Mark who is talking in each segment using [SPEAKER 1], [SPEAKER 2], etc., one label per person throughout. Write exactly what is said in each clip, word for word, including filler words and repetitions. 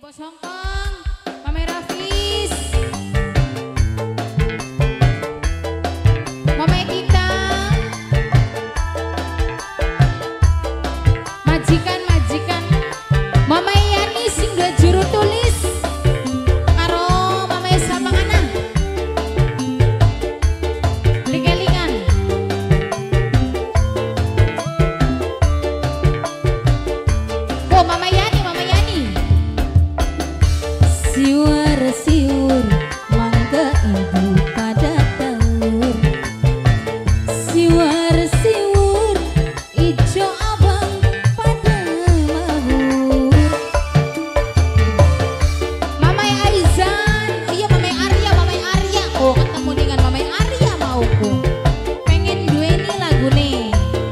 [SPEAKER 1] Bos Hongkong, Mame Rafis, Mame Tita, majikan-majikan, Mame Yani sing dua juru tulis, karo Mame Sapangana, ling-lingan. Oh Mama Yani, Mama Yani. Siwar-siwur mangga ibu pada telur, siwar-siwur ijo abang pada mahur. Mamai Aizan, iya Mamai Arya, Mamai Arya. Oh ketemu dengan Mamai Arya mauku. Pengen duweni lagu nih.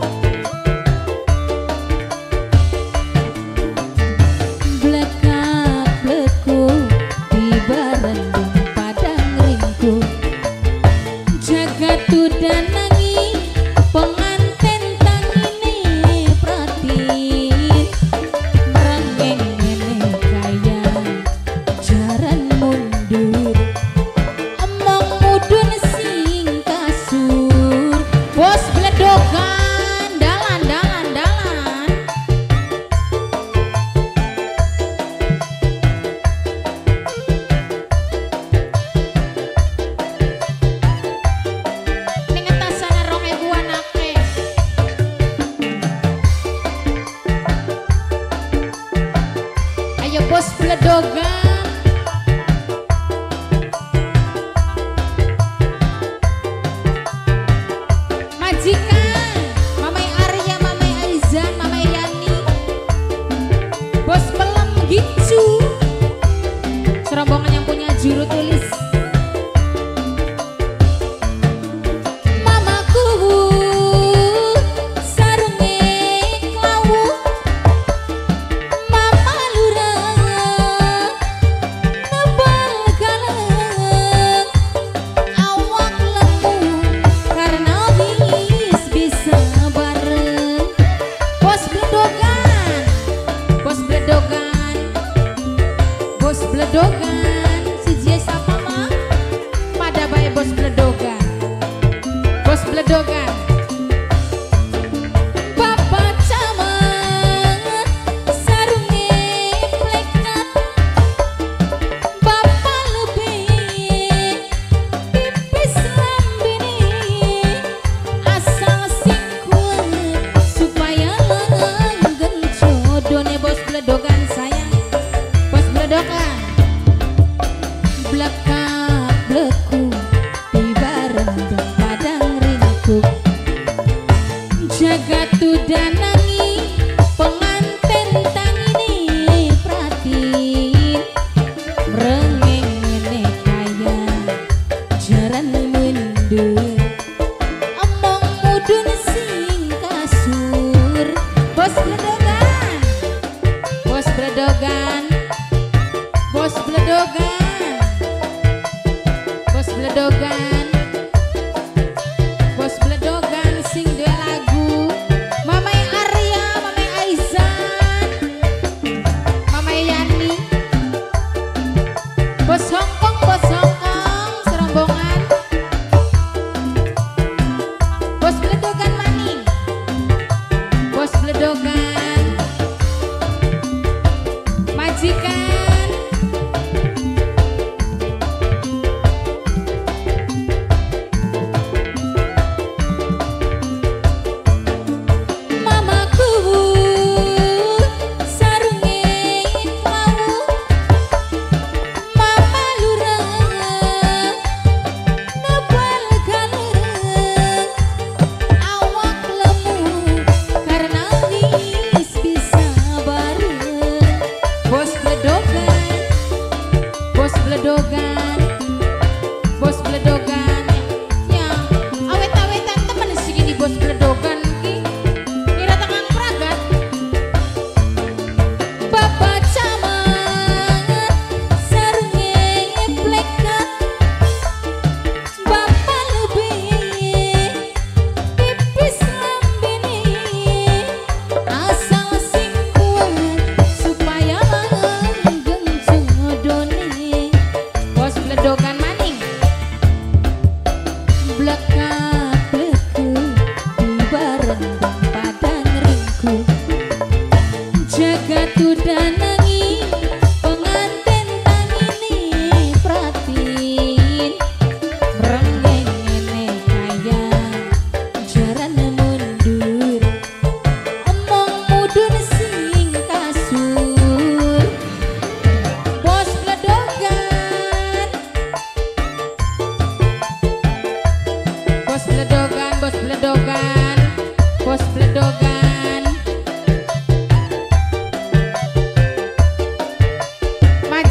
[SPEAKER 1] Blekak-bleku barendung padang ringku, jagat udan nangi penganten tangine pratin, merangeng ngene kaya jaran mundur, omong mudun sing kasur. Bos bledogan dalan dalan dalan. Bos bledogan, majikan, Mamai Arya, Mamai Aizan, Mamai Yani, bos pelem gitu, serombongan yang punya juru tulis. Bos bledogan, si Jie sama mah pada baik bos bledogan, bos bledogan. Bapak camat sarunge plekat, bapak lebih pipis lambene, asal sing kuat supaya langgeng jodone. Bos bledogan sayang, bos bledogan. Blekak-bleku di barendung padang ringku, jagat udan nangi penganten tangine pratin, merengeng ngene kaya jaran mundur, omong mudun sing kasur. Bos bledogan, bos bledogan, bos bledogan, bos bledogan, bos bledogan sing dua lagu. Mamai Arya, Mamai Aizan, Mamai Yani, bos Hongkong, bos Hongkong serombongan, bos bledogan maning, bos bledogan, majikan.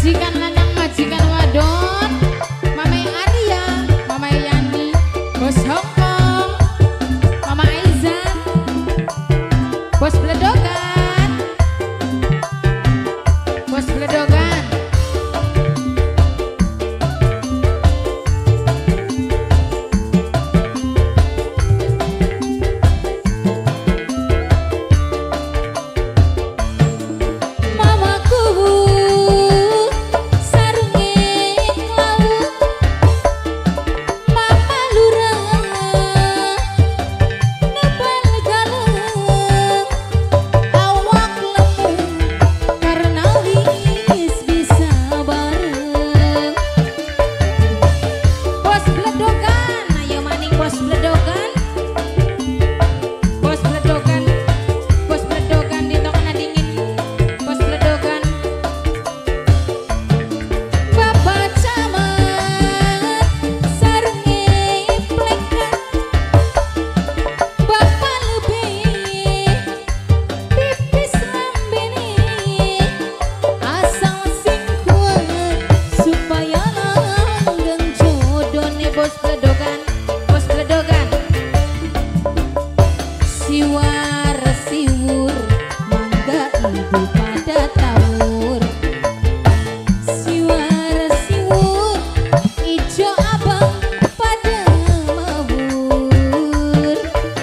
[SPEAKER 1] majikan lanang majikan wadon, Mama Arya, Mama Yani, Bos Hongkong, Mama Aizan, Bos Bledogan, Bos Bledogan. Siwar siwur mangga ibu pada tawur, siwar siwur ijo abang pada mawur,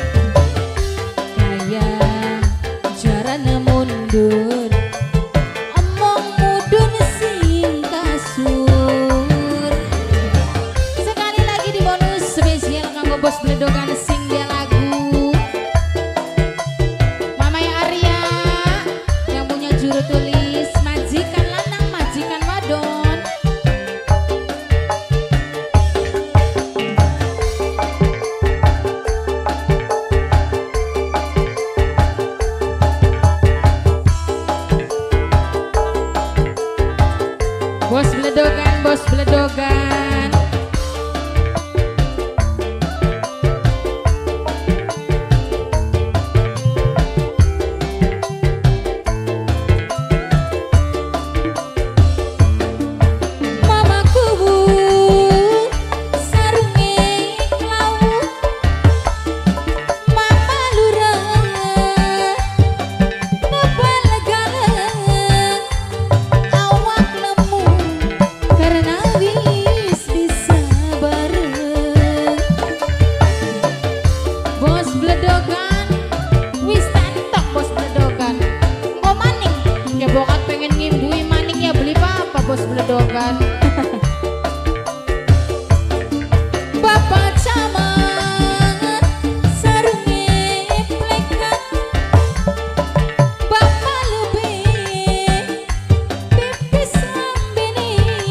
[SPEAKER 1] kaya jarana mundur omong mudun sing kasur. Sekali lagi di bonus spesial kanggo Bos Bledogan sing dia lagu juru tulis majikan lanang majikan wadon. Bos Bledogan, Bos Bledogan. Bokat pengen ngimbui maning ya beli apa Bos Bledogan. Bapak camat sarunge plekan, bapak lebih pipis lambene,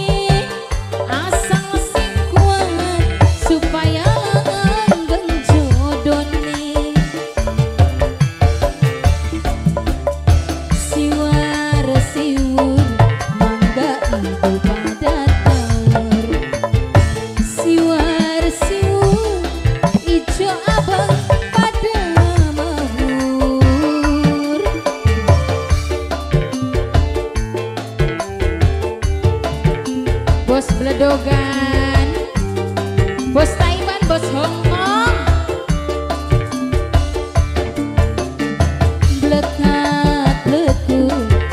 [SPEAKER 1] asal sing kuat supaya langgeng jodone. Siwar siwur mangga ibu pada tawur, siwar siwur ijo abang pada mawur. Bos Bledogan, Bos Taiwan, Bos Hongkong, blekat bleku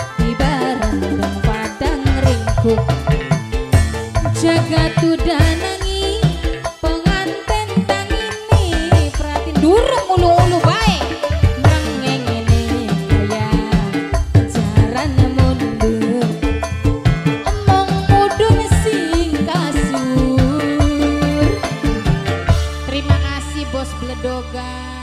[SPEAKER 1] jagat udanangi penganten tangini pratin durung ulu-ulu bae ngengene kaya jaran mundur omong mudun sing kasur. Terima kasih Bos Bledogan.